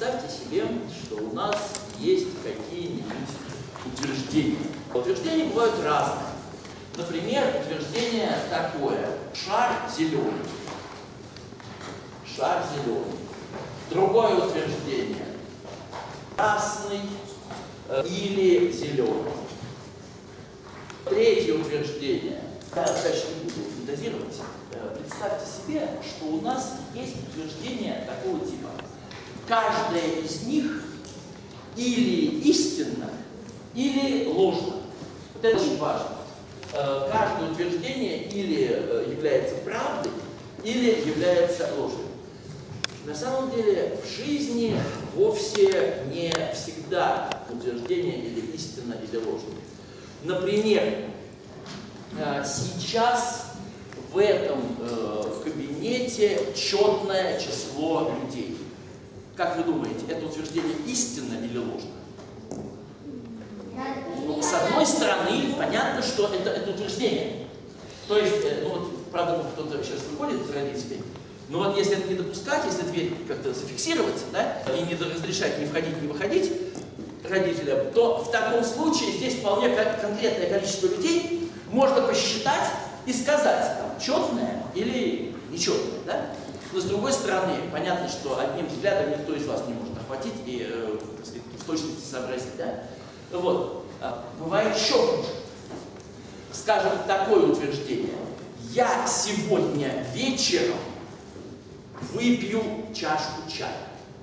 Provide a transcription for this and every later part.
Представьте себе, что у нас есть какие-нибудь утверждения. Утверждения бывают разные. Например, утверждение такое: шар зеленый. Шар зеленый. Другое утверждение: красный или зеленый. Третье утверждение. Я дальше не буду фантазировать. Представьте себе, что у нас есть утверждение такого типа: каждое из них или истинно, или ложно. Вот это очень важно. Каждое утверждение или является правдой, или является ложью. На самом деле в жизни вовсе не всегда утверждение или истинно, или ложно. Например, сейчас в этом кабинете четное число людей. Как вы думаете, это утверждение истинно или ложно? Ну, с одной стороны, понятно, что это утверждение. То есть, ну вот, правда, кто-то сейчас выходит из родителей, но вот если это не допускать, если дверь как-то зафиксировать, да, и не разрешать ни входить, ни выходить родителям, то в таком случае здесь вполне конкретное количество людей можно посчитать и сказать, там, четное или нечетное, да? Но с другой стороны, понятно, что одним взглядом никто из вас не может охватить и, так сказать, в точности сообразить, да? Вот. Бывает еще хуже. Скажем, такое утверждение: я сегодня вечером выпью чашку чая.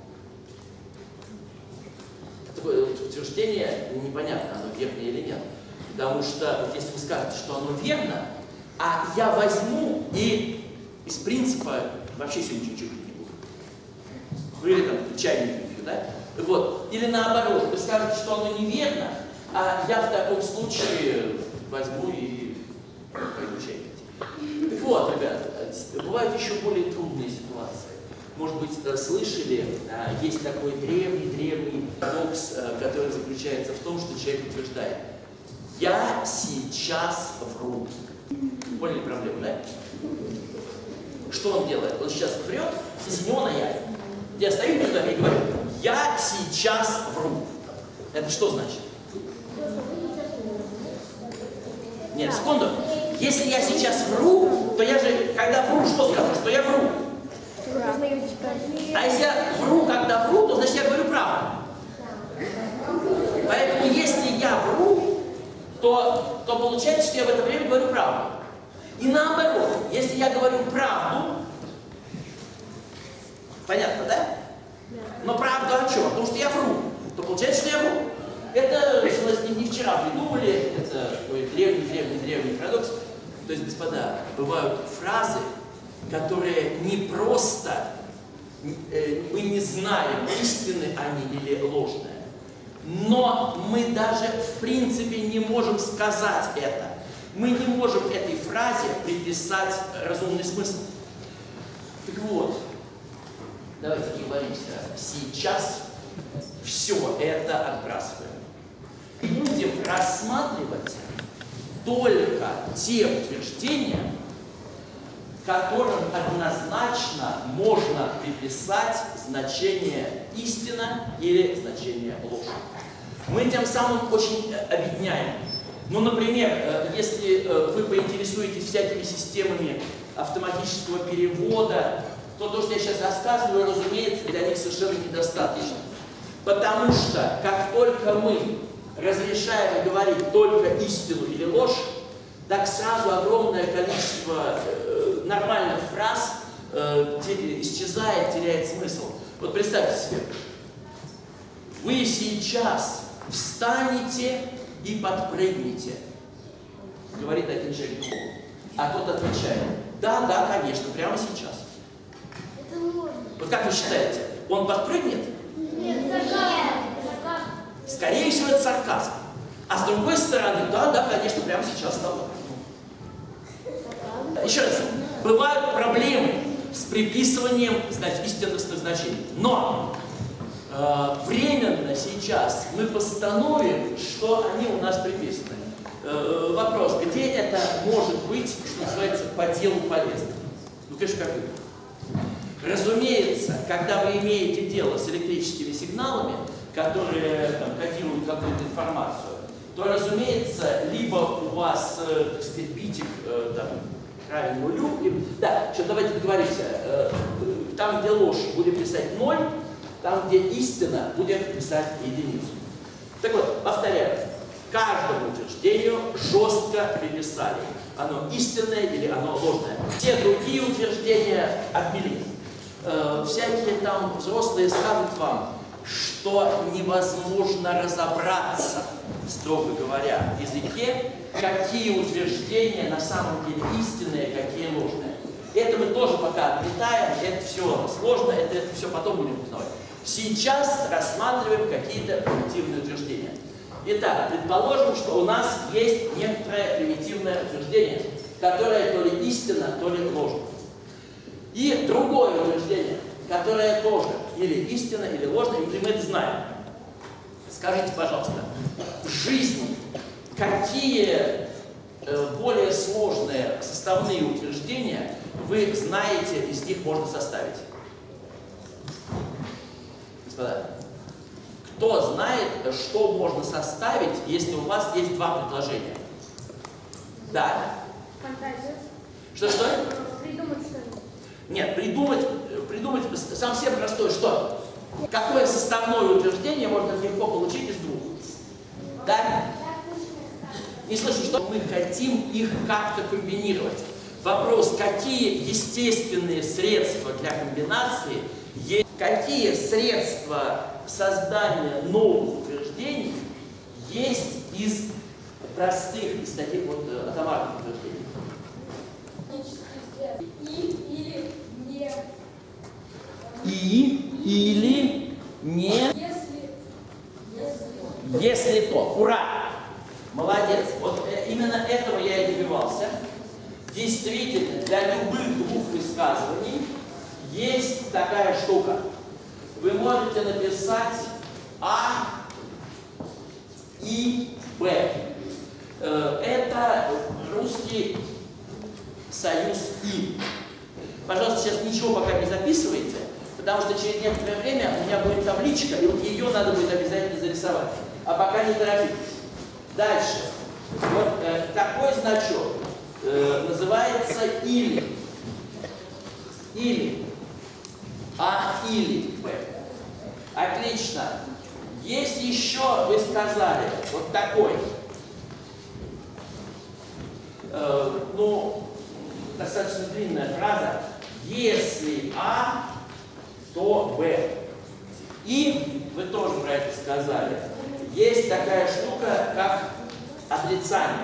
Такое утверждение непонятно, оно верно или нет. Потому что вот если вы скажете, что оно верно, а я возьму и из принципа вообще сегодня ничего не буду. Ну или там чай не выпью, да? Вот. Или наоборот, вы скажете, что оно неверно, а я в таком случае возьму и пойду чай пить. Так вот, ребята, бывают еще более трудные ситуации. Может быть, слышали, есть такой древний парадокс, который заключается в том, что человек утверждает: я сейчас вру. Поняли проблему, да? Что он делает? Он сейчас врет, если не он, а я. Я стою перед вами и говорю: я сейчас вру. Это что значит? Нет, секунду. Если я сейчас вру, то я же, когда вру, что скажу? Что я вру. А если я вру, когда вру, то значит я говорю правду. Поэтому если я вру, то получается, что я в это время говорю правду. И наоборот, если я говорю правду, понятно, да? Но правду о чем? Потому что я вру. То получается, что я вру. Это не вчера придумали, это такой древний парадокс. То есть, господа, бывают фразы, которые не просто, мы не знаем, истинны они или ложные, но мы даже в принципе не можем сказать это. Мы не можем этой фразе приписать разумный смысл. Так вот, давайте договоримся, сейчас все это отбрасываем. Будем рассматривать только те утверждения, которым однозначно можно приписать значение истина или значение ложь. Мы тем самым очень объединяем. Ну, например, если вы поинтересуетесь всякими системами автоматического перевода, то то, что я сейчас рассказываю, разумеется, для них совершенно недостаточно. Потому что, как только мы разрешаем говорить только истину или ложь, так сразу огромное количество нормальных фраз исчезает, теряет смысл. Вот представьте себе, вы сейчас встанете и подпрыгнете, говорит один человек другому, а тот отвечает: да, да, конечно, прямо сейчас. Вот как вы считаете, он подпрыгнет? Нет. Скорее всего, это сарказм. А с другой стороны, да, да, конечно, прямо сейчас стало. Еще раз, бывают проблемы с приписыванием истинных значений. Но временно сейчас мы постановим, что они у нас приписаны. Вопрос: где это может быть, что называется, по делу полезно? Ну, конечно, как вы. Разумеется, когда вы имеете дело с электрическими сигналами, которые там, кодируют какую-то информацию, то, разумеется, либо у вас, так сказать, битик там, равен нулю, да, что, давайте договоримся, там, где ложь, будем писать 0, там, где истина, будем писать единицу. Так вот, повторяю, каждому утверждению жестко приписали, оно истинное или оно ложное. Все другие утверждения отмели. Всякие там взрослые скажут вам, что невозможно разобраться, строго говоря, в языке, какие утверждения на самом деле истинные, какие ложные. Это мы тоже пока отметаем, это все сложно, это все потом будем узнавать. Сейчас рассматриваем какие-то примитивные утверждения. Итак, предположим, что у нас есть некоторое примитивное утверждение, которое то ли истинно, то ли ложно. И другое утверждение, которое тоже или истинно, или ложно, и мы это знаем. Скажите, пожалуйста, в жизни какие более сложные составные утверждения вы знаете, из них можно составить? Господа, кто знает, что можно составить, если у вас есть два предложения? Да? Фантазия. Что? Придумать что-нибудь. Нет, придумать совсем простое, что? Какое составное утверждение можно легко получить из двух? Да? Не слышу, что мы хотим их как-то комбинировать. Вопрос, какие естественные средства для комбинации есть, какие средства создания новых утверждений есть из простых, из таких вот атомарных утверждений. И или не. Если то. Ура! Молодец. Вот именно этого я и добивался. Действительно, для любых двух высказываний есть такая штука. Вы можете написать А и Б. Это русский союз И. Пожалуйста, сейчас ничего пока не записывайте, потому что через некоторое время у меня будет табличка, и вот ее надо будет обязательно зарисовать. А пока не торопитесь. Дальше. Вот такой значок называется или. Или. А или Б. Отлично. Есть еще, вы сказали, вот такой. Ну, достаточно длинная фраза. Если А, то Б. И, вы тоже про это сказали, есть такая штука, как отрицание.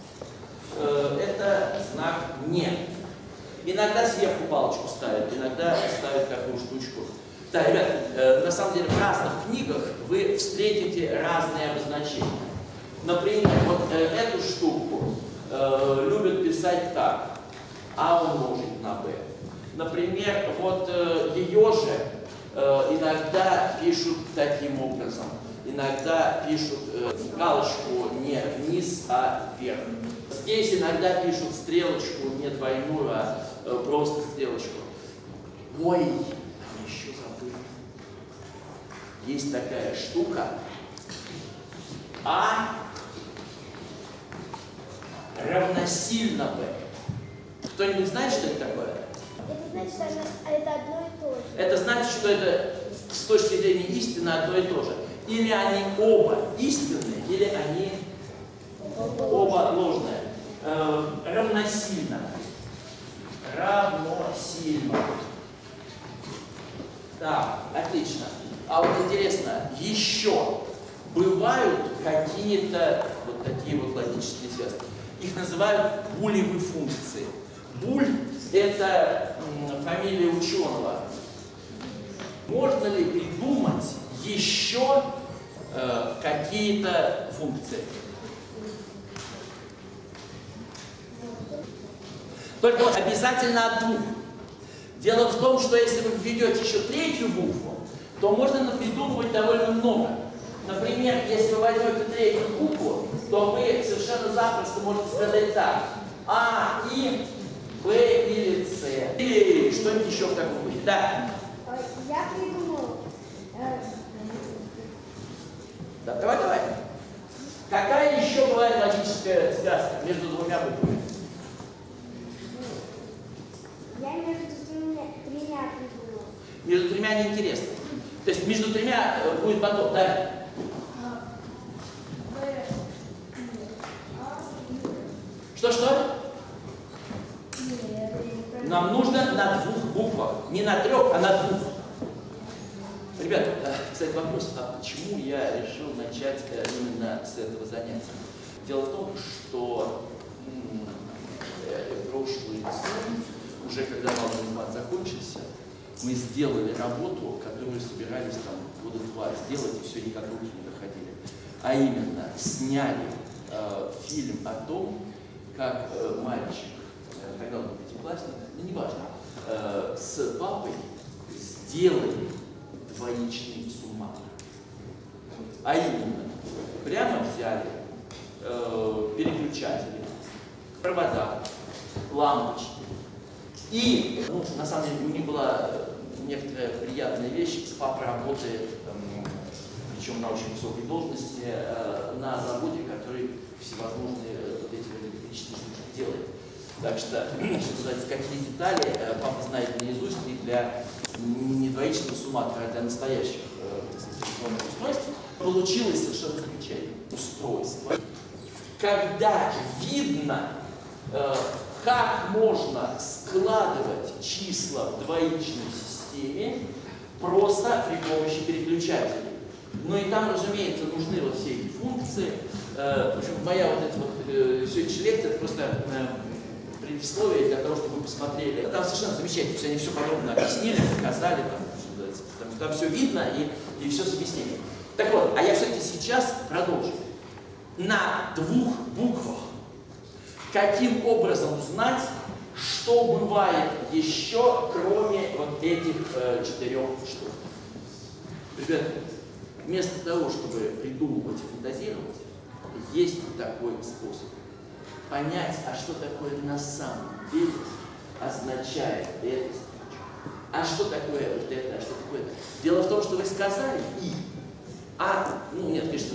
Это знак «не». Иногда сверху палочку ставят, иногда ставят такую штучку. Да, ребят, на самом деле в разных книгах вы встретите разные обозначения. Например, вот эту штуку любят писать так. А умножить на Б. Например, вот ее же иногда пишут таким образом. Иногда пишут галочку не вниз, а вверх. Здесь иногда пишут стрелочку не двойную, а просто стрелочку. Ой, еще забыл. Есть такая штука. А равносильно Б. Кто-нибудь знает, что это такое? Это значит, что это одно и то же. Это значит, что это с точки зрения истины одно и то же. Или они оба истинные, или они оба ложные. Равносильно. Равносильно. Так, отлично. А вот интересно, еще бывают какие-то вот такие вот логические связки. Их называют булевые функции. Буль – это фамилия ученого. Можно ли придумать еще какие-то функции? Только вот обязательно от двух. Дело в том, что если вы введете еще третью букву, то можно придумывать довольно много. Например, если вы возьмете третью букву, то вы совершенно запросто можете сказать так. А, И, Б или С. Или что-нибудь еще в таком духе. Да. Я придумал Да, давай. Какая еще бывает логическая связка между двумя буквами? Я между тремя придумала. Между тремя неинтересно. То есть между тремя будет потом. Да? Что? Нам нужно на двух буквах. Не на трех, а на двух. Ребята, кстати, вопрос, а почему я решил начать именно с этого занятия? Дело в том, что прошлый год, уже когда Малый закончился, мы сделали работу, которую собирались там года 2 сделать, и все никак руки не доходили. А именно, сняли фильм о том, как мальчик, тогда он был пятиклассник, ну неважно, с папой сделали двоичный сумматор. А именно, прямо взяли переключатели, провода, лампочки. И, ну, на самом деле, у них была некоторая приятная вещь. Папа работает, причем на очень высокой должности, на заводе, который всевозможные вот эти электрические штуки делает. Так что, какие детали папа знает наизусть и для не двоичного сумматора, а для настоящих устройств. Получилось совершенно замечательное устройство, когда видно, как можно складывать числа в двоичной системе просто при помощи переключателей. Ну и там, разумеется, нужны вот все эти функции. В общем, моя вот эта вот сегодняшняя лекция — это просто предисловие для того, чтобы вы посмотрели. Там совершенно замечательно, то есть они все подробно объяснили, показали, там все видно и все с объяснением. Так вот, а я все-таки сейчас продолжу. На двух буквах каким образом узнать, что бывает еще, кроме вот этих 4 штук? Ребята, вместо того, чтобы придумывать и фантазировать, есть такой способ. Понять, а что такое на самом деле означает эта строчка. А что такое вот это, а что такое это? Дело в том, что вы сказали «и». Ну нет, конечно,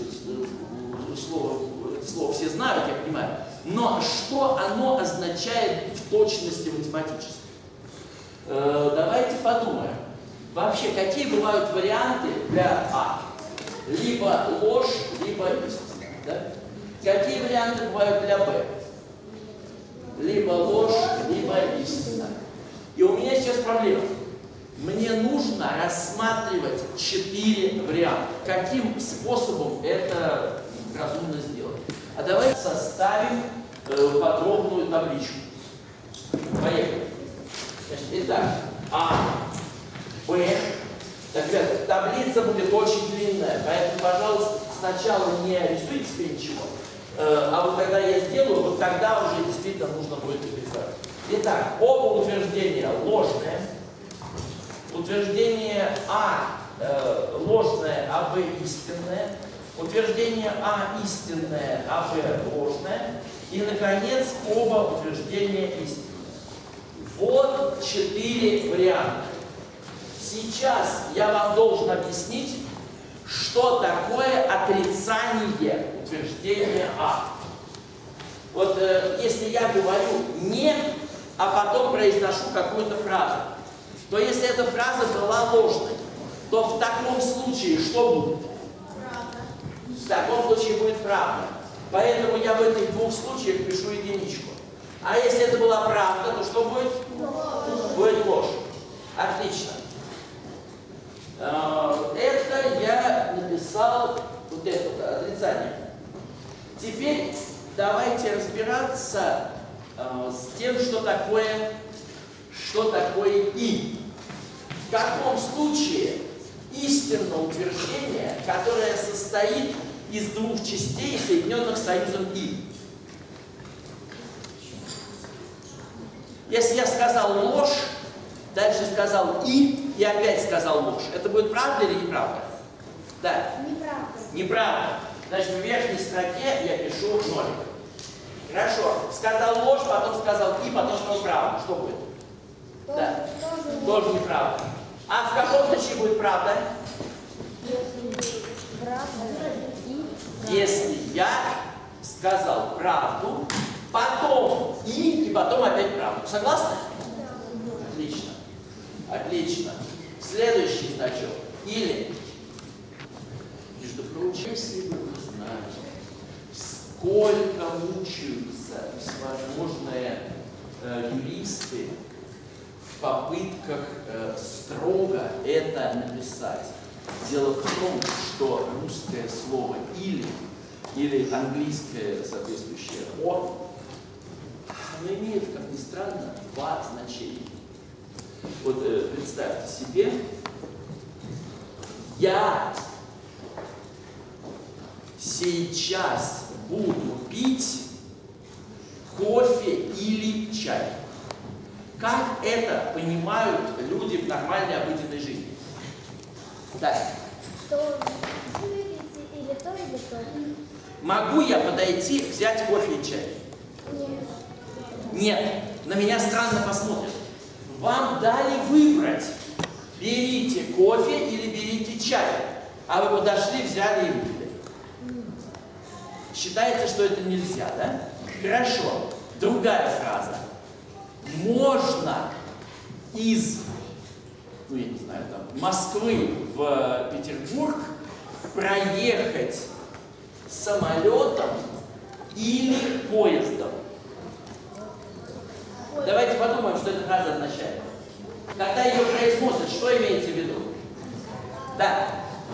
слово все знают, я понимаю. Но что оно означает в точности математически? Давайте подумаем. Вообще, какие бывают варианты для А? Либо ложь, либо истина. Да? Какие варианты бывают для Б? Либо ложь, либо истина. И у меня сейчас проблема. Мне нужно рассматривать 4 варианта. Каким способом это разумно сделать? А давайте составим подробную табличку. Поехали. Значит, итак, А, Б. Так, ребята, таблица будет очень длинная, поэтому, пожалуйста, сначала не рисуйте себе ничего. А вот когда я сделаю, вот тогда уже действительно нужно будет рисовать. Итак, оба утверждения ложные. Утверждение А ложное, а Б истинное. Утверждение А истинное, а Б ложное. И, наконец, оба утверждения истинные. Вот 4 варианта. Сейчас я вам должен объяснить, что такое отрицание утверждения А. Вот если я говорю «не», а потом произношу какую-то фразу, то если эта фраза была ложной, то в таком случае что будет? Правда. В таком случае будет правда. Поэтому я в этих двух случаях пишу единичку. А если это была правда, то что будет? Ложь. Будет ложь. Отлично. Это я написал вот это вот отрицание. Теперь давайте разбираться с тем, что такое «и». В каком случае истинное утверждение, которое состоит из двух частей, соединенных союзом «и». Если я сказал ложь, дальше сказал и опять сказал ложь, это будет правда или неправда? Да. Неправда. Неправда. Значит, в верхней строке я пишу нолик. Хорошо. Сказал ложь, потом сказал и, потом сказал правду. Что будет? Да. Тоже неправда. А в каком случае будет правда? Если правда, я сказал правду, потом и потом опять правду. Согласны? Отлично. Отлично. Следующий значок. Или, между прочим, если вы знаете, сколько мучаются всевозможные юристы в попытках строго это написать. Дело в том, что русское слово или английское соответствующее «о», оно имеет, как ни странно, два значения. Вот представьте себе, я сейчас буду пить кофе или чай. Как это понимают люди в нормальной обыденной жизни? Да. Что вы видите или то, или то? Могу я подойти, взять кофе и чай? Нет. Нет. На меня странно посмотрят. Вам дали выбрать. Берите кофе или берите чай. А вы подошли, взяли и выпили. Считается, что это нельзя, да? Хорошо. Другая фраза. Можно из, ну я не знаю, там, Москвы в Петербург проехать самолетом или поездом. Давайте подумаем, что эта фраза означает. Когда ее произносят, что имеется в виду? Да.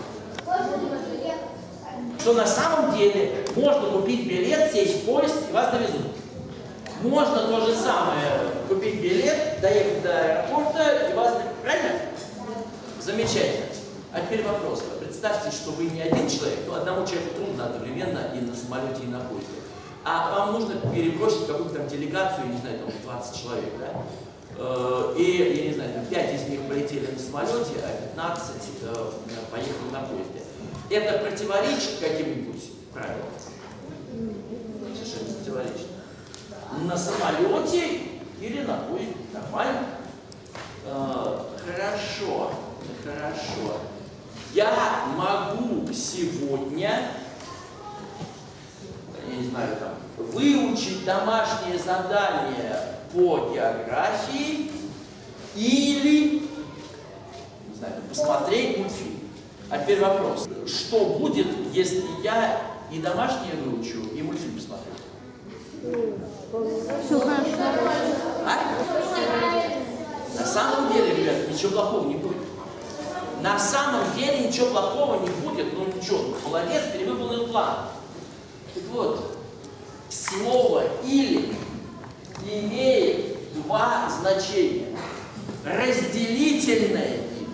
Что на самом деле можно купить билет, сесть в поезд и вас довезут. Можно то же самое купить билет, доехать до аэропорта и вас довезут. Правильно? Замечательно. А теперь вопрос. Представьте, что вы не один человек, но одному человеку трудно одновременно и на самолете, и на поезде. А вам нужно перебросить какую-то там делегацию, я не знаю, там 20 человек, да? И, я не знаю, там 5 из них полетели на самолете, а 15 поехали на поезде. Это противоречит каким-нибудь правилам? Совершенно противоречит. На самолете или на поезде? Нормально? Хорошо, хорошо. Я могу сегодня, я не знаю, там, выучить домашнее задание по географии или, не знаю, посмотреть мультфильм. А теперь вопрос. Что будет, если я и домашнее выучу, и мультфильм посмотрю? Все хорошо. А? На самом деле, ребят, ничего плохого не будет. На самом деле ничего плохого не будет, ну ничего, молодец, перевыполнил план. Так вот, слово «или» имеет два значения. Разделительное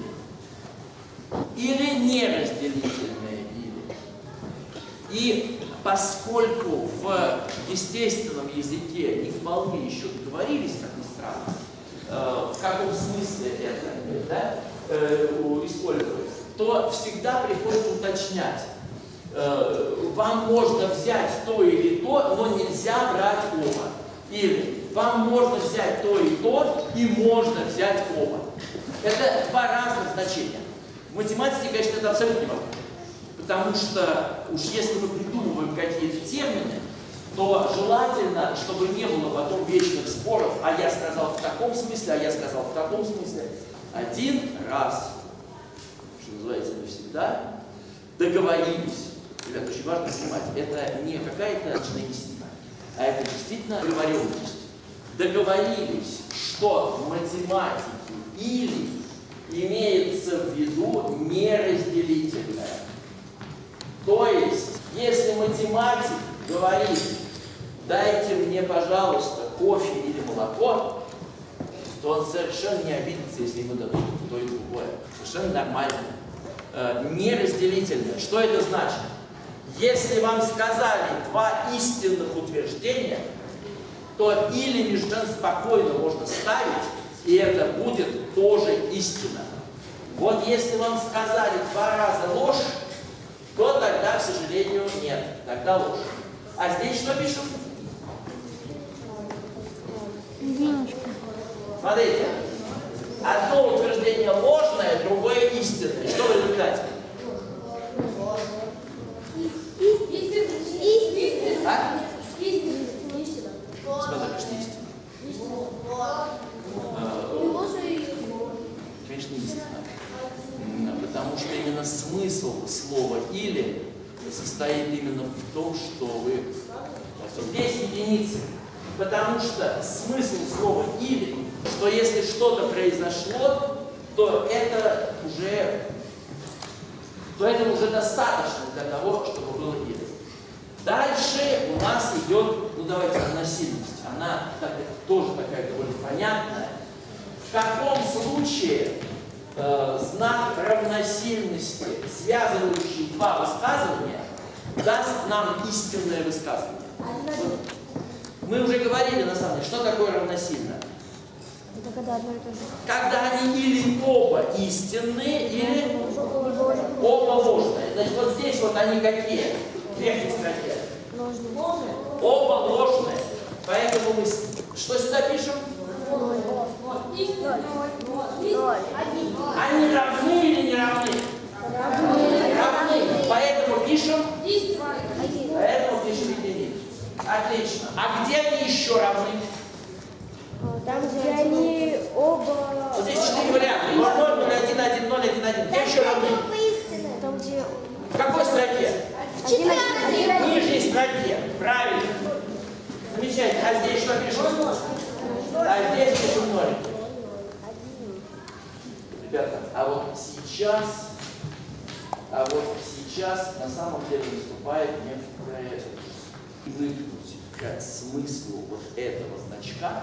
или неразделительное «или». И поскольку в естественном языке не вполне еще договорились, как ни странно, в каком смысле это, да, использовать, то всегда приходится уточнять. Вам можно взять то или то, но нельзя брать оба. Или вам можно взять то и можно взять оба. Это два разных значения. В математике, конечно, это абсолютно не важно. Потому что уж если мы придумываем какие-то термины, то желательно, чтобы не было потом вечных споров, а я сказал в таком смысле, а я сказал в таком смысле. Один раз, что называется, навсегда, договорились. Ребята, очень важно понимать, это не какая-то личная истина, а это действительно договоренность. Договорились, что в математике или имеется в виду неразделительное. То есть, если математик говорит, дайте мне, пожалуйста, кофе или молоко, то он совершенно не обидится, если ему дадут то и другое. Совершенно нормально. Неразделительное. Что это значит? Если вам сказали два истинных утверждения, то или между ними спокойно можно ставить, и это будет тоже истина. Вот если вам сказали два раза ложь, то тогда, к сожалению, нет. Тогда ложь. А здесь что пишут? Смотрите. Одно утверждение ложное, другое истинное. Что в результате? смысл слова «или» состоит именно в том, что вы... Здесь единицы. Потому что смысл слова «или», что если что-то произошло, то это уже достаточно для того, чтобы было «или». Дальше у нас идет, ну давайте, равносильность. Она тоже такая довольно понятная. В каком случае знак равносильности, связывающий два высказывания, даст нам истинное высказывание? Вот. Мы уже говорили, на самом деле, что такое равносильно. Это когда одно и то же. Когда они или оба истинные, или оба ложные. Значит, вот здесь вот они какие? В верхней строке. Ложные. Оба ложные. Поэтому мы что сюда пишем? Они равны или не равны? Равны. Поэтому пишем? Поэтому пишем единицу. Отлично. А где они еще равны? Там, где они оба... Вот здесь 4 варианта. 0, 0, 0, 1, 1, 0, 1, 1. Где еще равны? Там, где... В какой строке? В нижней строке. Правильно. Замечательно. А здесь что пишем? А здесь пишем 0. Ребята, а вот сейчас на самом деле наступает некоторое привыкнуть к смыслу вот этого значка.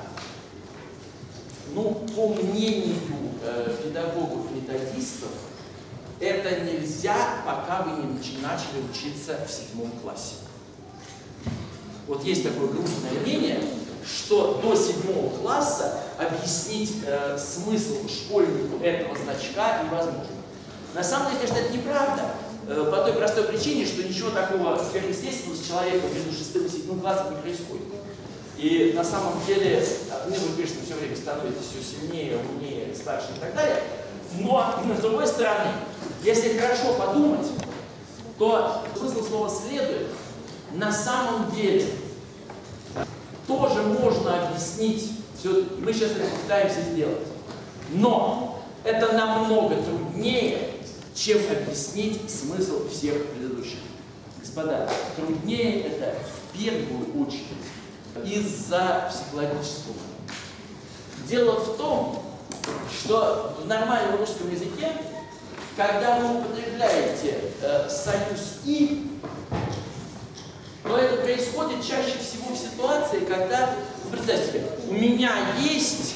Ну, по мнению педагогов-методистов, это нельзя, пока вы не начали учиться в 7 классе. Вот есть такое грустное мнение, что до 7 класса объяснить смысл школьнику этого значка невозможно. На самом деле, конечно, это неправда, по той простой причине, что ничего такого сверхъестественного с человеком между 6 и 7 классом не происходит. И на самом деле, вы, конечно, все время становитесь все сильнее, умнее, старше и так далее. Но, с другой стороны, если хорошо подумать, то смысл слова «следует» на самом деле тоже можно объяснить. Мы сейчас это пытаемся сделать. Но это намного труднее, чем объяснить смысл всех предыдущих. Господа, труднее это в первую очередь из-за психологического. Дело в том, что в нормальном русском языке, когда вы употребляете союз «и», то это происходит чаще всего в ситуации, когда, представьте себе, у меня есть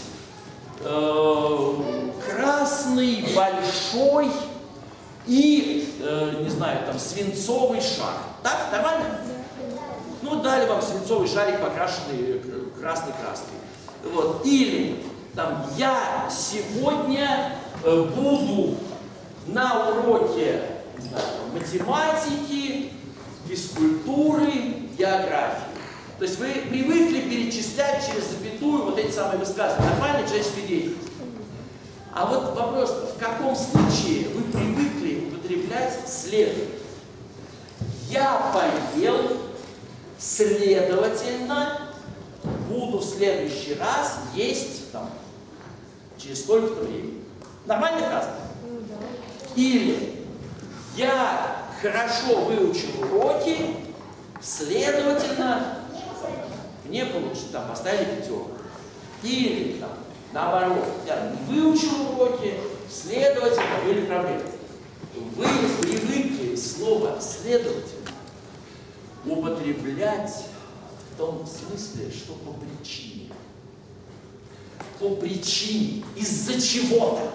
красный, большой и, не знаю, там, свинцовый шар. Так? Нормально? Ну, дали вам свинцовый шарик, покрашенный красной краской. Вот. Или, там, я сегодня буду на уроке, не знаю, математики, физкультуры, географии. То есть вы привыкли перечислять через запятую вот эти самые высказывания. Нормальная человеческая деятельность. А вот вопрос, в каком случае вы привыкли употреблять «следует»? Я поел, следовательно, буду в следующий раз есть там, через столько-то времени. Нормальная фраза? Или я хорошо выучил уроки, следовательно, мне получится, там, поставили 5. Или, там, наоборот, я не выучил уроки, следовательно, были проблемы. Вы привыкли слово «следовательно» употреблять в том смысле, что по причине. По причине, из-за чего-то.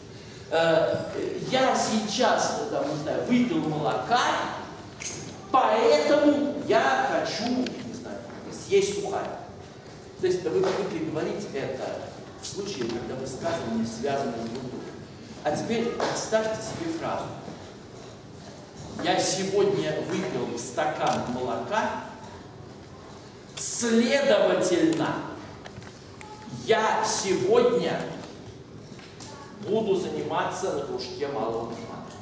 Я сейчас, там, не знаю, выпил молока, поэтому я хочу, не знаю, съесть сухарь. То есть вы привыкли говорить это в случае, когда высказывания связаны друг с другом. А теперь представьте себе фразу. Я сегодня выпил стакан молока, следовательно, я сегодня буду заниматься на кружке малого математики.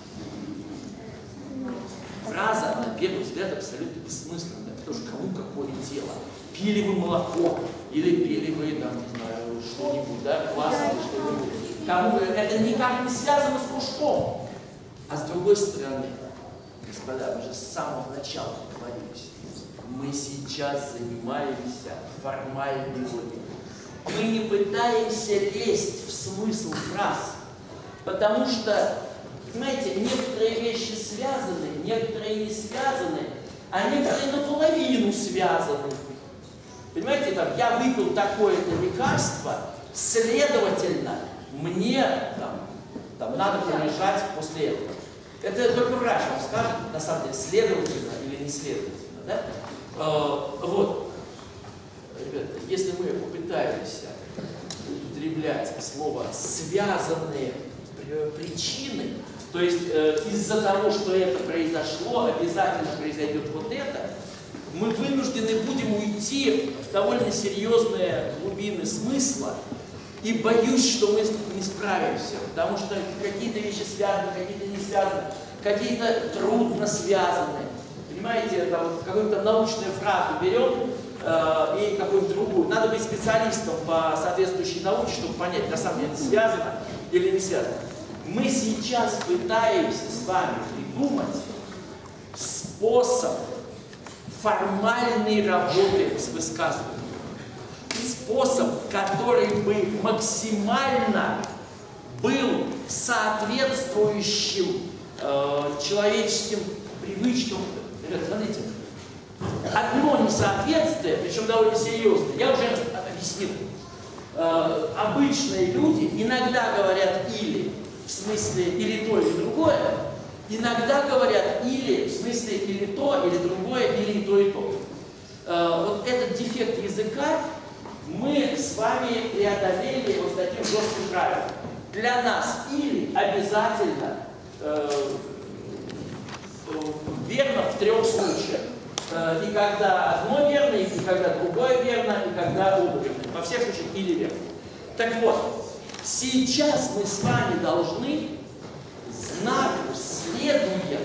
Фраза, на первый взгляд, абсолютно бессмысленная, потому что кому какое дело. Пили вы молоко, или пили вы, там, не знаю, что-нибудь, да, класс или что-нибудь. Кому это никак не связано с кружком. А с другой стороны, господа, мы же с самого начала договорились, мы сейчас занимаемся формальной логикой. Мы не пытаемся лезть в смысл фраз, потому что, понимаете, некоторые вещи связаны, некоторые не связаны, а некоторые наполовину связаны. Понимаете, там, я выпил такое-то лекарство, следовательно, мне там надо полежать после этого. Это только врач вам скажет, на самом деле, следовательно или не следовательно. Да? Вот. Ребята, если мы попытаемся употреблять слово «связанные причины», то есть из-за того, что это произошло, обязательно произойдет вот это, мы вынуждены будем уйти в довольно серьезные глубины смысла, и боюсь, что мы не справимся, потому что какие-то вещи связаны, какие-то не связаны, какие-то трудно связаны. Понимаете, там, какую-то научную фразу берем и какую-нибудь другую. Надо быть специалистом по соответствующей науке, чтобы понять, на самом деле связано или не связано. Мы сейчас пытаемся с вами придумать способ формальной работы с высказыванием. Способ, который бы максимально был соответствующим человеческим привычкам. Ребята, смотрите, одно несоответствие, причем довольно серьезное, я уже объяснил. Обычные люди иногда говорят «или», в смысле или то, или другое, иногда говорят «или», в смысле или то, или другое, или и то, и то. Вот этот дефект языка мы с вами преодолели вот таким жестким правилом. Для нас «или» обязательно верно в 3 случаях. И когда одно верно, и когда другое верно, и когда оба верны. Во всех случаях «или» верно. Так вот, сейчас мы с вами должны знаку «следуя»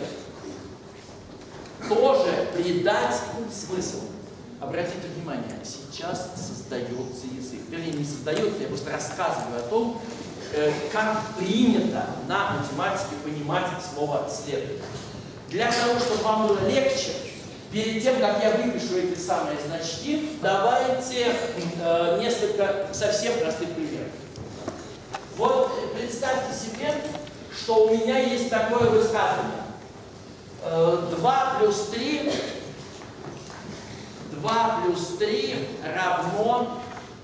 тоже придать смысл. Обратите внимание, сейчас создается язык. Вернее, не создается, я просто рассказываю о том, как принято на математике понимать слово «следует». Для того, чтобы вам было легче, перед тем, как я выпишу эти самые значки, давайте несколько совсем простых примеров. Вот представьте себе, что у меня есть такое высказывание. 2 плюс 3 равно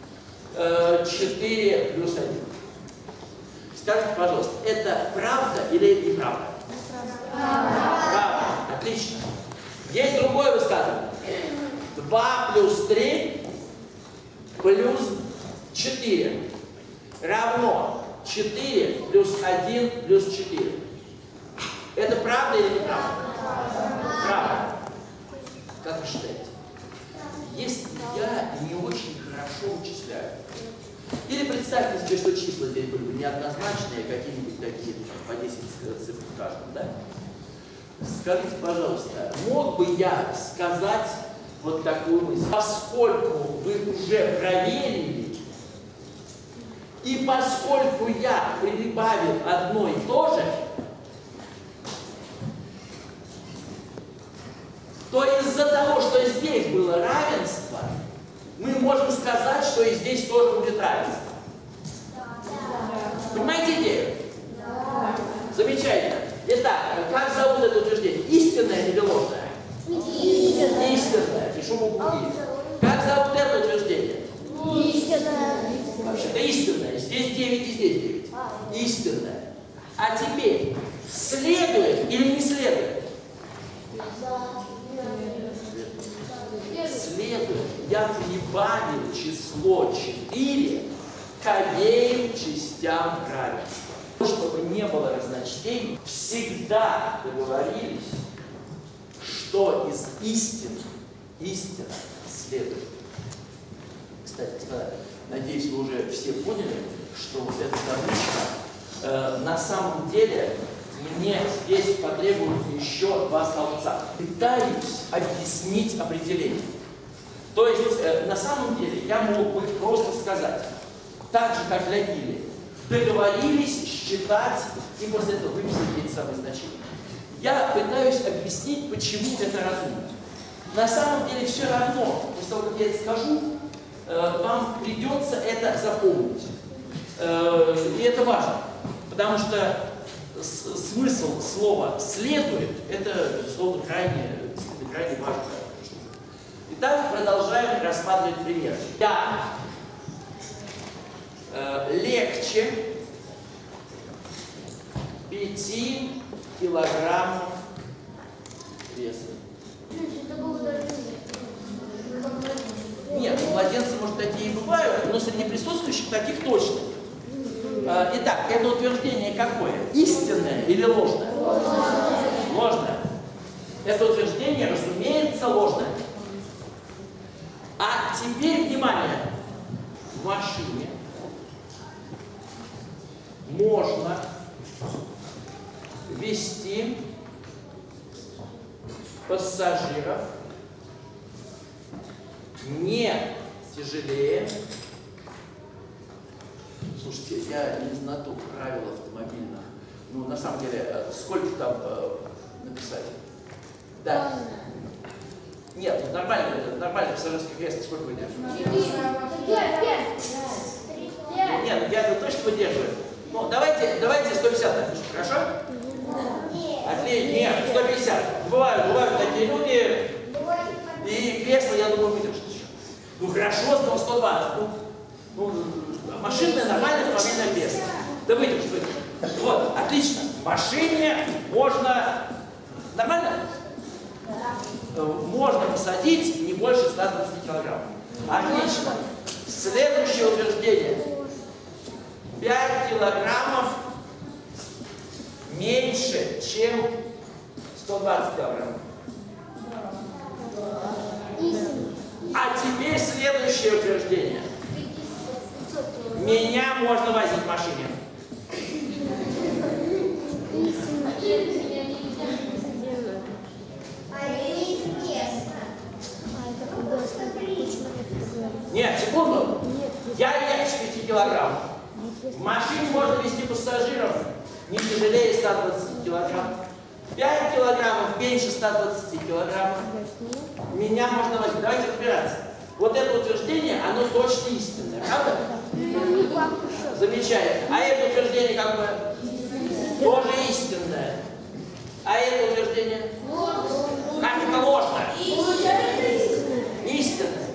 4 плюс 1. Скажите, пожалуйста, это правда или неправда? Правда. Отлично. Есть другое высказывание. 2 плюс 3 плюс 4 равно 4 плюс 1 плюс 4. Это правда или неправда? Правда. Как вы считаете? Если я не очень хорошо вычисляю, или представьте себе, что числа здесь были бы неоднозначные, какие-нибудь такие, по 10 цифр в каждом, да? Скажите, пожалуйста, мог бы я сказать вот такую мысль? Поскольку вы уже проверили, и поскольку я прибавил одно и то же, то из-за того, что здесь было равенство, мы можем сказать, что и здесь тоже будет равенство. Понимаете идею? Замечательно. Итак, как зовут это утверждение? Истинное или ложное? Истинное. Пишу букву И. Как зовут это утверждение? Истинное. Вообще-то истинное. Здесь 9 и здесь 9. Истинное. А теперь, следует или не следует? Следует. Я прибавил число 4 к обеим частям равенства. Чтобы не было разночтений, всегда договорились, что из истины истина следует. Кстати, господа, надеюсь, вы уже все поняли, что вот эта табличка, на самом деле, мне здесь потребуется еще 2 столбца. Пытаюсь объяснить определение. То есть, на самом деле, я мог бы просто сказать, так же, как для «или», договорились считать и после этого выписать эти самые значения. Я пытаюсь объяснить, почему это разумно. На самом деле все равно, после того, как я это скажу, вам придется это запомнить. И это важно, потому что смысл слова «следует» — это, безусловно, крайне важно. Итак, продолжаем рассматривать пример. Я легче 5 килограммов веса. Нет, у младенцев, может, такие и бывают, но среди присутствующих таких точно. Итак, это утверждение какое? Истинное или ложное? Ложное. Это утверждение, разумеется, ложное. А теперь, внимание, в машине можно везти пассажиров не тяжелее. Слушайте, я не знаток правил автомобильных. Ну, на самом деле, сколько там написать? Да. Нет, нормальный пассажирский кресло сколько выдерживает? Нет, я точно выдерживаю. Ну, давайте 150 напишем, хорошо? Отлично. Нет, 150. Бывают такие люди. И кресло, я думаю, выдержит еще. Ну хорошо, 120. Ну, машинное нормальное автомобильное кресло. Да выдержит. Вот, отлично. В машине можно... Нормально? Можно посадить не больше 120 килограмм. Отлично. Следующее утверждение. 5 килограммов меньше, чем 120 килограммов. А теперь следующее утверждение. Меня можно возить в машине. Нет, секунду. Я легче 5 килограмм. В машине можно везти пассажиров не тяжелее 120 килограмм. 5 килограммов меньше 120 килограммов. Меня можно возить. Давайте разбираться. Вот это утверждение, оно точно истинное, правда? Замечательно. А это утверждение какое? Тоже истинное. А это утверждение? Как это ложно? Истинное.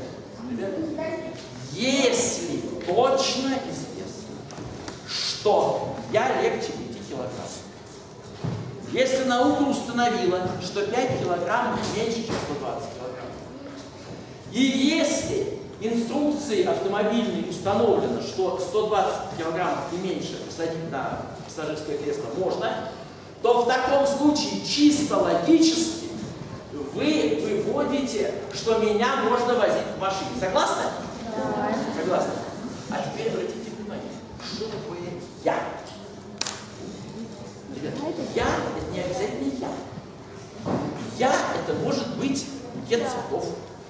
Если точно известно, что я легче 5 килограмм, если наука установила, что 5 килограммов меньше, чем 120 килограммов, и если инструкции автомобильной установлено, что 120 килограммов и меньше посадить на пассажирское кресло можно, то в таком случае чисто логически вы выводите, что меня можно возить в машине. Согласны? Да. Согласны. А теперь обратите внимание, что такое я? Ребята, я — это не обязательно я. Я — это может быть букет цветов.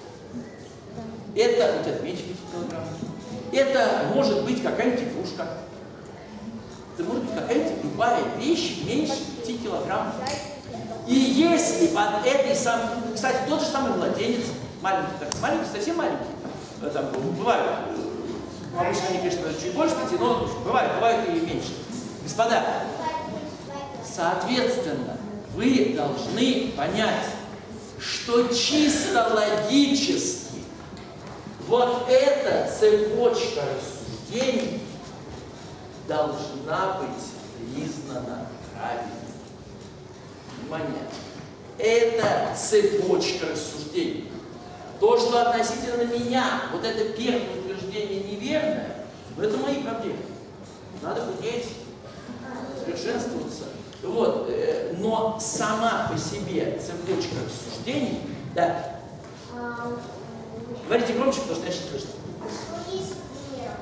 Это букет меньше 5 килограмм. Это может быть какая-нибудь игрушка. Это может быть какая-нибудь любая вещь меньше 5 килограмм. И если под этой самой... Кстати, тот же самый младенец, маленький, совсем маленький, там бывают, обычно они, конечно, чуть больше 5, но бывают и меньше. Господа, соответственно, вы должны понять, что чисто логически вот эта цепочка рассуждений должна быть признана правильной. Внимание! Это цепочка рассуждений. То, что относительно меня, вот это первое утверждение неверное, это мои проблемы. Надо худеть, совершенствоваться. Вот. Но сама по себе цепочка рассуждений, да. Говорите громче, потому что я сейчас слышно. Есть пример.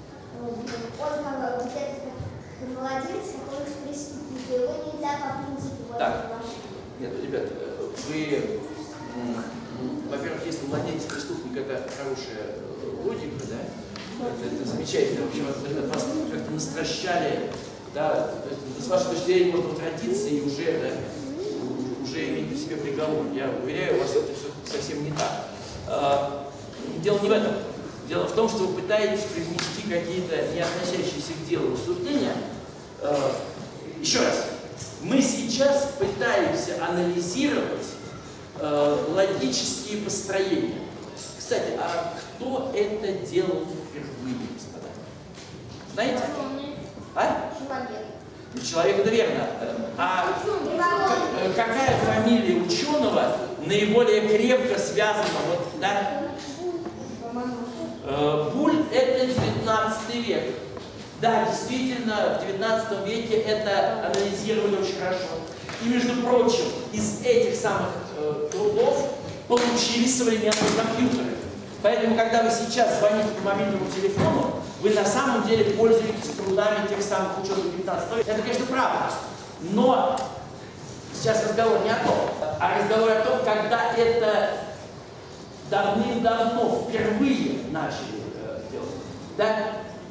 Он молодец, какой-то преступник, его нельзя по принципу. Так. Нет, ребят, вы, во-первых, если младенец преступник, это хорошая логика, да? Это замечательно. В общем, вас как-то настращали, да, с вашей точки зрения можно утратиться и уже, да, уже иметь при себе приговор. Я уверяю вас, это все совсем не так. Дело не в этом. Дело в том, что вы пытаетесь привнести какие-то не относящиеся к делу рассуждения. Еще раз. Мы сейчас пытаемся анализировать логические построения. Кстати, а кто это делал впервые, господа? Знаете? А? Человек, это верно. А какая фамилия ученого наиболее крепко связана? Вот, да? Буль – это 19 век. Да, действительно, в 19 веке это анализировали очень хорошо. И, между прочим, из этих самых трудов получились современные компьютеры. Поэтому, когда вы сейчас звоните по мобильному телефону, вы на самом деле пользуетесь трудами тех самых ученых 19 века. Это, конечно, правда. Но сейчас разговор не о том, а разговор о том, когда это давным-давно впервые начали делать. Да?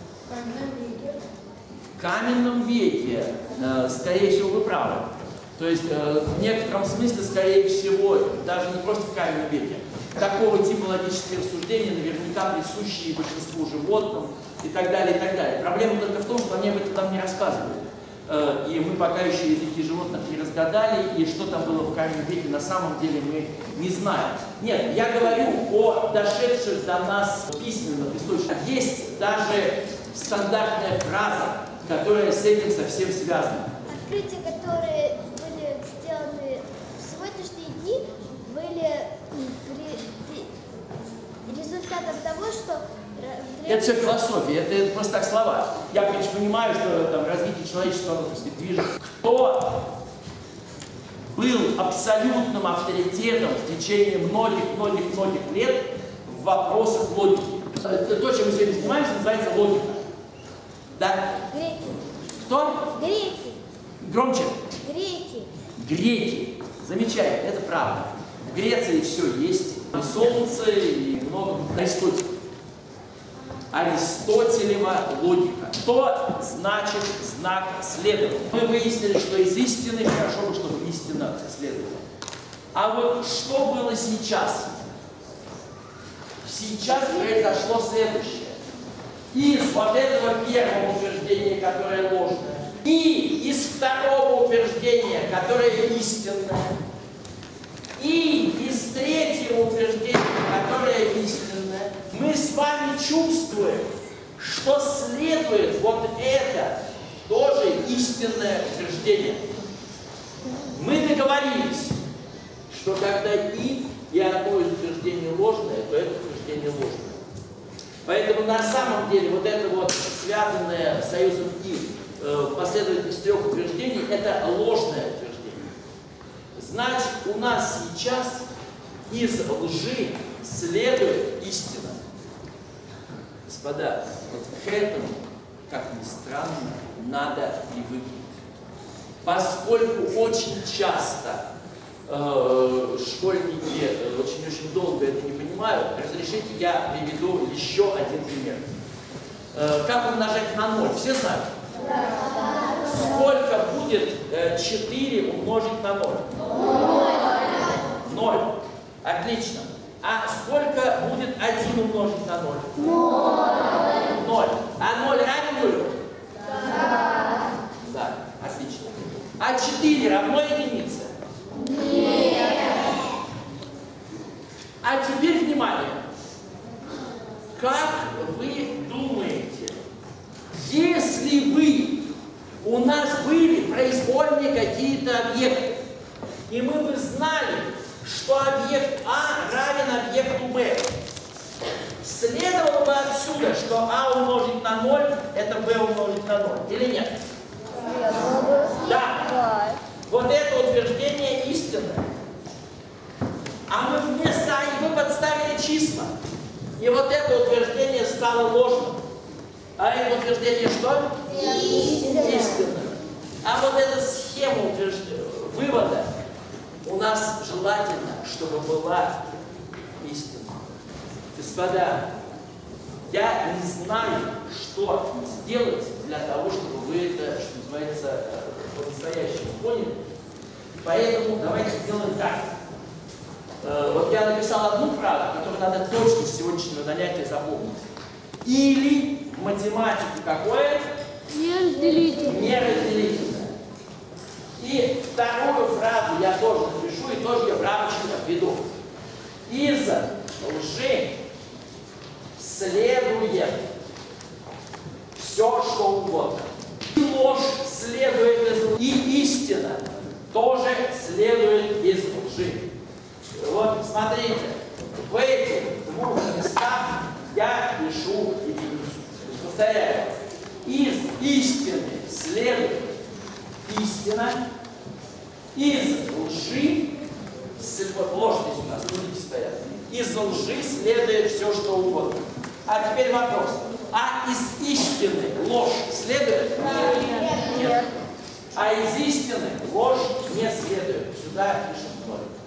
В каменном веке, скорее всего, вы правы. То есть, в некотором смысле, скорее всего, даже не просто в каменном веке, такого типа логические рассуждения наверняка присущие большинству животным и так далее, и так далее. Проблема только в том, что они об этом нам не рассказывают. И мы пока еще языки животных не разгадали, и что там было в каменном веке, на самом деле мы не знаем. Нет, я говорю о дошедших до нас письменных источниках. Есть даже стандартная фраза, которая с этим совсем связана. Открытия, которые были сделаны в сегодняшние дни, были результатом того, что... Это все философия, это просто так слова. Я, конечно, понимаю, что там развитие человечества, оно, так сказать, движется. Кто был абсолютным авторитетом в течение многих лет в вопросах логики? То, чем мы сегодня занимаемся, называется логика. Да? Греки. Кто? Греки. Громче. Греки. Греки. Замечательно, это правда. В Греции все есть. И солнце, и много. Аристотель. Аристотелева логика. Что значит знак следования? Мы выяснили, что из истины хорошо бы, чтобы истина следовала. А вот что было сейчас? Сейчас произошло следующее. Из вот этого первого утверждения, которое ложное, и из второго утверждения, которое истинное, и из третьего утверждения, которое истинное, мы с вами чувствуем, что следует вот это тоже истинное утверждение. Мы договорились, что когда и одно из утверждений ложное, то это утверждение ложное. Поэтому на самом деле вот это вот связанное союзом и последовательность трех утверждений – это ложное утверждение. Значит, у нас сейчас из лжи следует истина. Господа, вот к этому, как ни странно, надо привыкнуть. Поскольку очень часто школьники очень долго это не понимают, разрешите, я приведу еще один пример. Как умножать на 0? Все знают? Сколько будет 4 умножить на 0? 0. Отлично. А сколько будет 1 умножить на 0? 0. А 0 равен 0? Да, отлично. А 4 равно единице? Нет. А теперь внимание. Как вы думаете, если бы у нас были произвольные какие-то объекты, и мы бы знали, что объект А равен объекту Б, следовало бы отсюда, что А умножить на 0 это Б умножить на 0, или нет? Да. Вот это утверждение истинное. А мы вместо А и Б подставили числа. И вот это утверждение стало ложным. А это утверждение что? Истинное. А вот эта схема вывода у нас желательно, чтобы была истинной. Господа, я не знаю, что сделать для того, чтобы вы это, что называется, по-настоящему поняли. Поэтому давайте сделаем так. Вот я написал одну фразу, которую надо точно с сегодняшнего занятия запомнить. Или в математике какое? Неразделительное. Неразделительное. И вторую фразу я тоже напишу и тоже ее в рамочках введу. Из лжи следует все, что угодно. И ложь следует из лжи, и истина тоже следует из лжи. Вот смотрите, в этих двух местах я пишу единицу. Повторяю, из истины следует истина, из лжи, ложь здесь у нас, нулики стоят, из лжи следует все, что угодно. А теперь вопрос, а из истины ложь следует? Нет. А из истины ложь не следует. Сюда пишем 0.